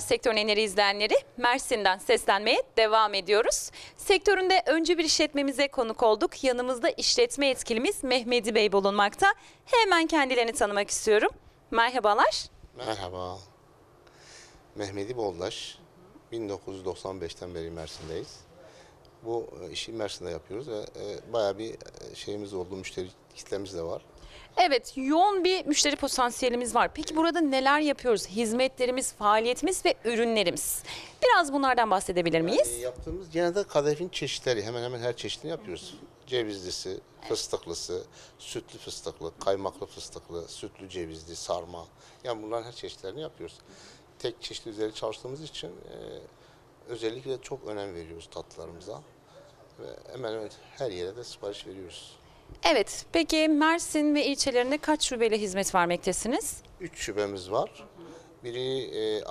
Sektörün Enleri izleyenleri. Mersin'den seslenmeye devam ediyoruz. Sektöründe öncü bir işletmemize konuk olduk. Yanımızda işletme yetkilimiz Mehmedi Bey bulunmakta. Hemen kendilerini tanımak istiyorum. Merhabalar. Merhaba. Mehmedi Boldaş. 1995'ten beri Mersin'deyiz. Bu işi Mersin'de yapıyoruz ve bayağı bir şeyimiz oldu, müşteri kitlemiz de var. Evet, yoğun bir müşteri potansiyelimiz var. Peki burada neler yapıyoruz? Hizmetlerimiz, faaliyetimiz ve ürünlerimiz. Biraz bunlardan bahsedebilir miyiz? Yaptığımız genelde kadayıfın çeşitleri, hemen hemen her çeşidini yapıyoruz. Cevizlisi, fıstıklısı, sütlü fıstıklı, kaymaklı fıstıklı, sütlü cevizli, sarma. Yani bunların her çeşitlerini yapıyoruz. Tek çeşit üzeri çalıştığımız için özellikle çok önem veriyoruz tatlılarımıza. Ve hemen hemen her yere de sipariş veriyoruz. Evet, peki Mersin ve ilçelerinde kaç şubeyle hizmet vermektesiniz? 3 şubemiz var. Biri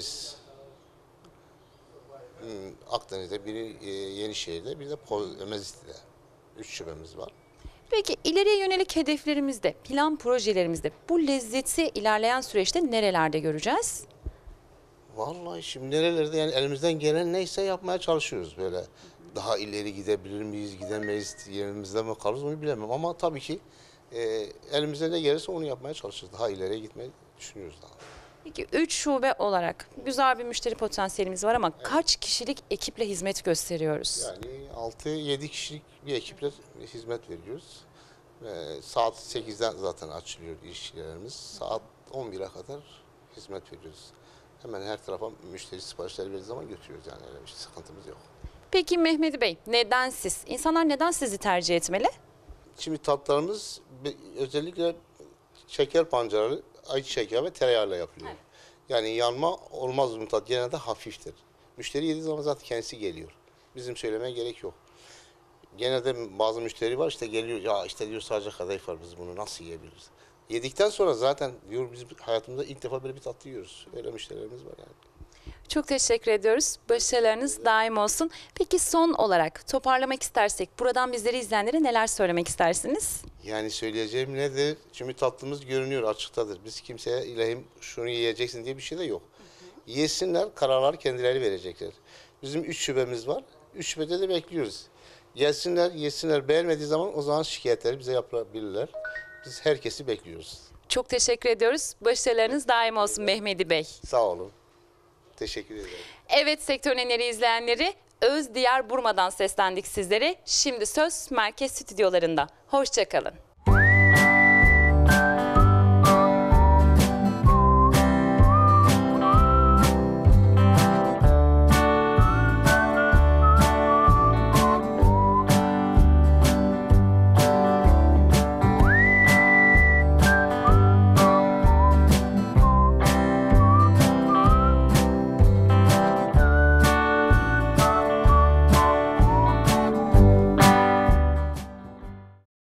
Akdeniz'de, biri Yenişehir'de, bir de Mezitli'de. 3 şubemiz var. Peki ileriye yönelik hedeflerimizde, plan projelerimizde bu lezzeti ilerleyen süreçte nerelerde göreceğiz? Vallahi şimdi nerelerde yani elimizden gelen neyse yapmaya çalışıyoruz böyle. Daha ileri gidebilir miyiz, gidemeyiz, yerimizde mi kalırız onu bilemem. Ama tabii ki elimizde ne gelirse onu yapmaya çalışırız. Daha ileriye gitmeyi düşünüyoruz daha. Peki 3 şube olarak güzel bir müşteri potansiyelimiz var ama kaç kişilik ekiple hizmet gösteriyoruz? Yani 6-7 kişilik bir ekiple hizmet veriyoruz. Saat 8'den zaten açılıyor işçilerimiz. Saat 11'e kadar hizmet veriyoruz. Hemen her tarafa müşteri siparişleri verdiği zaman götürüyoruz yani öyle bir sıkıntımız yok. Peki Mehmedi Bey, neden siz? İnsanlar neden sizi tercih etmeli? Şimdi tatlarımız özellikle şeker pancarı, ayçiçeği ve tereyağıyla yapılıyor. Yani yanma olmaz bu tat. Genelde hafiftir. Müşteri yediği zaman zaten kendisi geliyor. Bizim söylemeye gerek yok. Genelde bazı müşteri var işte geliyor ya işte diyor sadece kadayıf var biz bunu nasıl yiyebiliriz? Yedikten sonra zaten diyor biz hayatımızda ilk defa böyle bir tatlı yiyoruz. Öyle müşterilerimiz var yani. Çok teşekkür ediyoruz. Başarılarınız daim olsun. Peki son olarak toparlamak istersek buradan bizleri izleyenlere neler söylemek istersiniz? Yani söyleyeceğim nedir? Çünkü tatlımız görünüyor, açıktadır. Biz kimseye ilahim şunu yiyeceksin diye bir şey de yok. Yesinler, kararları kendileri verecekler. Bizim 3 şubemiz var. 3 şubede de bekliyoruz. Gelsinler, yesinler. Beğenmediği zaman o zaman şikayetleri bize yapabilirler. Biz herkesi bekliyoruz. Çok teşekkür ediyoruz. Başarılarınız daim olsun Mehmedi Bey. Sağ olun. Teşekkür ederim. Evet Sektörün Enleri izleyenleri, Özdiyar Burma'dan seslendik sizlere. Şimdi söz merkez stüdyolarında. Hoşça kalın.